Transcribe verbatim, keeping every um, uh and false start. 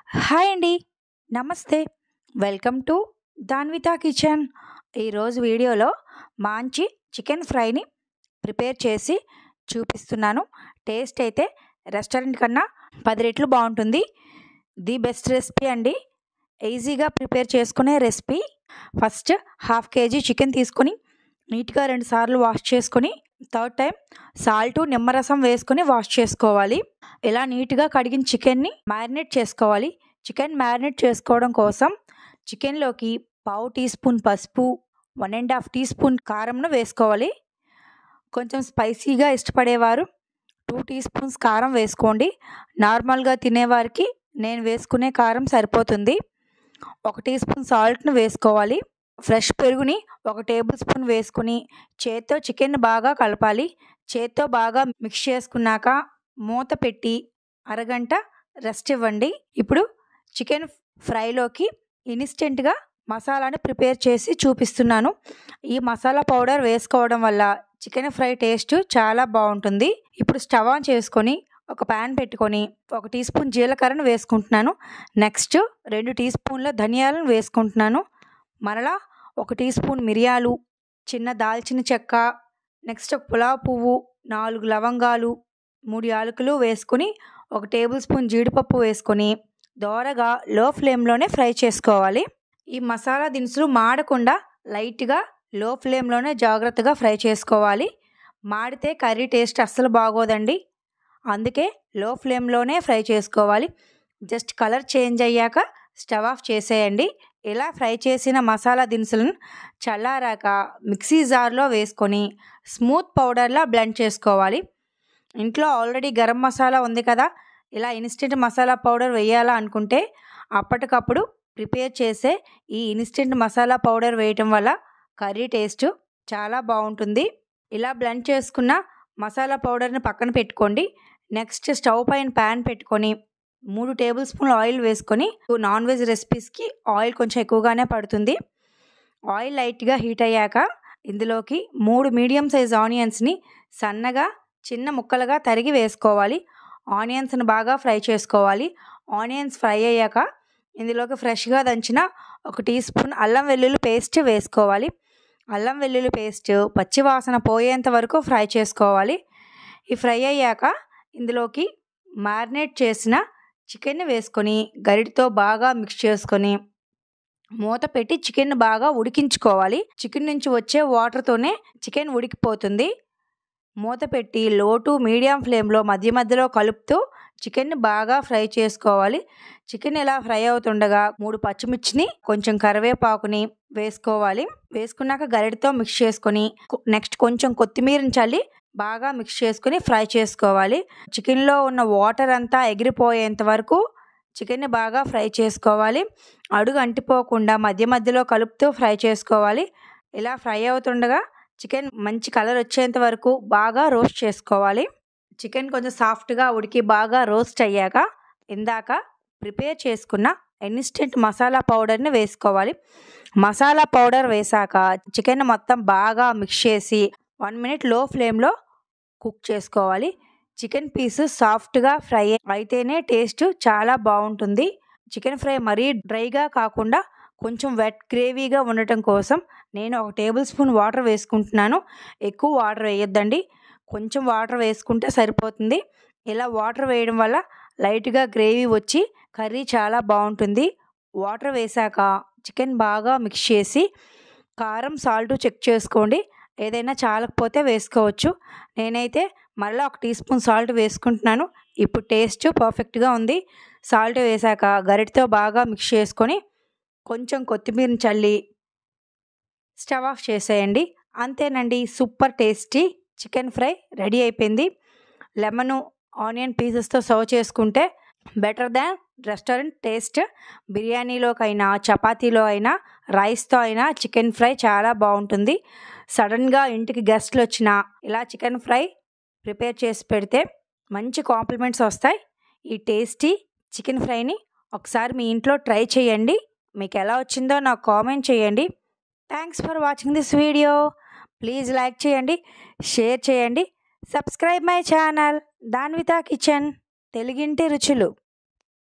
Hi అండి. నమస్తే. Welcome to Danvitha kitchen. ఈరోజు వీడియోలో మంచి చికెన్ ఫ్రైని ప్రిపేర్ చేసి చూపిస్తున్నాను. టేస్ట్ అయితే రెస్టారెంట్ కన్నా పది రెట్లు బాగుంటుంది. ది బెస్ట్ రెసిపీ అండి. ఈజీగా ప్రిపేర్ చేసుకునే recipe. First half kg chicken తీసుకొని నీట్గా రెండు సార్లు వాష్ చేసుకొని థర్డ్ టైం సాల్ట్ నిమ్మరసం వేసుకొని వాష్ చేసుకోవాలి. ఇలా నీట్గా కడిగిన చికెన్ని మ్యారినేట్ చేసుకోవాలి. చికెన్ మ్యారినేట్ చేసుకోవడం కోసం చికెన్లోకి పావు టీ స్పూన్ పసుపు, one and half teaspoon కారంను వేసుకోవాలి. కొంచెం స్పైసీగా ఇష్టపడేవారు టూ టీ స్పూన్స్ కారం వేసుకోండి. నార్మల్గా తినేవారికి నేను వేసుకునే కారం సరిపోతుంది. ఒక టీ స్పూన్ సాల్ట్ను వేసుకోవాలి. ఫ్రెష్ పెరుగుని ఒక టేబుల్ స్పూన్ వేసుకుని చేత్తో చికెన్ బాగా కలపాలి. చేత్తో బాగా మిక్స్ చేసుకున్నాక మూత పెట్టి అరగంట రెస్ట్ ఇవ్వండి. ఇప్పుడు చికెన్ ఫ్రైలోకి ఇన్స్టెంట్గా మసాలాని ప్రిపేర్ చేసి చూపిస్తున్నాను. ఈ మసాలా పౌడర్ వేసుకోవడం వల్ల చికెన్ ఫ్రై టేస్ట్ చాలా బాగుంటుంది. ఇప్పుడు స్టవ్ ఆన్ చేసుకొని ఒక ప్యాన్ పెట్టుకొని ఒక టీ స్పూన్ జీలకర్రను వేసుకుంటున్నాను. నెక్స్ట్ రెండు టీ స్పూన్ల ధనియాలను వేసుకుంటున్నాను. మరలా ఒక టీ స్పూన్ మిరియాలు, చిన్న దాల్చిన చెక్క, నెక్స్ట్ పులావ్ పువ్వు, నాలుగు లవంగాలు, మూడు యాలకులు వేసుకొని ఒక టేబుల్ స్పూన్ జీడిపప్పు వేసుకొని దోరగా లో ఫ్లేమ్లోనే ఫ్రై చేసుకోవాలి. ఈ మసాలా దినుసులు మాడకుండా లైట్గా లో ఫ్లేమ్లోనే జాగ్రత్తగా ఫ్రై చేసుకోవాలి. మాడితే కర్రీ టేస్ట్ అస్సలు బాగోదండి. అందుకే లో ఫ్లేమ్లోనే ఫ్రై చేసుకోవాలి. జస్ట్ కలర్ చేంజ్ అయ్యాక స్టవ్ ఆఫ్ చేసేయండి. ఇలా ఫ్రై చేసిన మసాలా దినుసులను చల్లారాక మిక్సీ జార్లో వేసుకొని స్మూత్ పౌడర్లా బ్లెండ్ చేసుకోవాలి. ఇంట్లో ఆల్రెడీ గరం మసాలా ఉంది కదా, ఇలా ఇన్స్టెంట్ మసాలా పౌడర్ వేయాలా అనుకుంటే అప్పటికప్పుడు ప్రిపేర్ చేసే ఈ ఇన్స్టెంట్ మసాలా పౌడర్ వేయటం వల్ల కర్రీ టేస్ట్ చాలా బాగుంటుంది. ఇలా బ్లెండ్ చేసుకున్న మసాలా పౌడర్ని పక్కన పెట్టుకోండి. నెక్స్ట్ స్టవ్ పైన ప్యాన్ పెట్టుకొని మూడు టేబుల్ స్పూన్ల ఆయిల్ వేసుకొని, నాన్ వెజ్ రెసిపీస్కి ఆయిల్ కొంచెం ఎక్కువగానే పడుతుంది. ఆయిల్ లైట్గా హీట్ అయ్యాక ఇందులోకి మూడు మీడియం సైజ్ ఆనియన్స్ని సన్నగా చిన్న ముక్కలుగా తరిగి వేసుకోవాలి. ఆనియన్స్ని బాగా ఫ్రై చేసుకోవాలి. ఆనియన్స్ ఫ్రై అయ్యాక ఇందులోకి ఫ్రెష్గా దంచిన ఒక టీ స్పూన్ అల్లం వెల్లుల్లి పేస్ట్ వేసుకోవాలి. అల్లం వెల్లుల్లి పేస్ట్ పచ్చివాసన పోయేంత వరకు ఫ్రై చేసుకోవాలి. ఈ ఫ్రై అయ్యాక ఇందులోకి మ్యారినేట్ చేసిన చికెన్ని వేసుకొని గరిటతో బాగా మిక్స్ చేసుకొని మూత పెట్టి చికెన్ బాగా ఉడికించుకోవాలి. చికెన్ నుంచి వచ్చే వాటర్తోనే చికెన్ ఉడికిపోతుంది. మూత పెట్టి లో టు మీడియం ఫ్లేమ్లో మధ్య మధ్యలో కలుపుతూ చికెన్ని బాగా ఫ్రై చేసుకోవాలి. చికెన్ ఇలా ఫ్రై అవుతుండగా మూడు పచ్చిమిర్చిని కొంచెం కరివేపాకుని వేసుకోవాలి. వేసుకున్నాక గరిటతో మిక్స్ చేసుకొని నెక్స్ట్ కొంచెం కొత్తిమీరని చల్లి బాగా మిక్స్ చేసుకుని ఫ్రై చేసుకోవాలి. చికెన్లో ఉన్న వాటర్ అంతా ఎగిరిపోయేంత వరకు చికెన్ని బాగా ఫ్రై చేసుకోవాలి. అడుగు అంటిపోకుండా మధ్య మధ్యలో కలుపుతూ ఫ్రై చేసుకోవాలి. ఇలా ఫ్రై అవుతుండగా చికెన్ మంచి కలర్ వచ్చేంత వరకు బాగా రోస్ట్ చేసుకోవాలి. చికెన్ కొంచెం సాఫ్ట్గా ఉడికి బాగా రోస్ట్ అయ్యాక ఇందాక ప్రిపేర్ చేసుకున్న ఇన్స్టెంట్ మసాలా పౌడర్ని వేసుకోవాలి. మసాలా పౌడర్ వేసాక చికెన్ మొత్తం బాగా మిక్స్ చేసి వన్ మినిట్ లో ఫ్లేమ్లో కుక్ చేసుకోవాలి. చికెన్ పీసు సాఫ్ట్గా ఫ్రై అయితేనే టేస్ట్ చాలా బాగుంటుంది. చికెన్ ఫ్రై మరీ డ్రైగా కాకుండా కొంచెం వెట్ గ్రేవీగా ఉండటం కోసం నేను ఒక టేబుల్ స్పూన్ వాటర్ వేసుకుంటున్నాను. ఎక్కువ వాటర్ వేయొద్దండి, కొంచెం వాటర్ వేసుకుంటే సరిపోతుంది. ఇలా వాటర్ వేయడం వల్ల లైట్గా గ్రేవీ వచ్చి కర్రీ చాలా బాగుంటుంది. వాటర్ వేసాక చికెన్ బాగా మిక్స్ చేసి కారం సాల్ట్ చెక్ చేసుకోండి. ఏదైనా చాలకపోతే వేసుకోవచ్చు. నేనైతే మళ్ళీ ఒక టీ స్పూన్ సాల్ట్ వేసుకుంటున్నాను. ఇప్పుడు టేస్ట్ పర్ఫెక్ట్గా ఉంది. సాల్ట్ వేసాక గరిటతో బాగా మిక్స్ చేసుకొని కొంచెం కొత్తిమీరని చల్లి స్టవ్ ఆఫ్ చేసేయండి. అంతేనండి, super tasty chicken fry ready అయిపోయింది. లెమను ఆనియన్ పీసెస్తో సర్వ్ చేసుకుంటే బెటర్ దాన్ రెస్టారెంట్ టేస్ట్. బిర్యానీలోకైనా చపాతీలో అయినా రైస్తో అయినా చికెన్ ఫ్రై చాలా బాగుంటుంది. సడన్గా ఇంటికి గెస్ట్లు వచ్చినా ఇలా చికెన్ ఫ్రై ప్రిపేర్ చేసి పెడితే మంచి కాంప్లిమెంట్స్ వస్తాయి. ఈ టేస్టీ చికెన్ ఫ్రైని ఒకసారి మీ ఇంట్లో ట్రై చేయండి. మీకు ఎలా వచ్చిందో నాకు కామెంట్ చేయండి. Thanks for watching this video. Please like చేయండి, షేర్ చేయండి, subscribe my channel Danvitha kitchen తెలుగింటి రుచులు.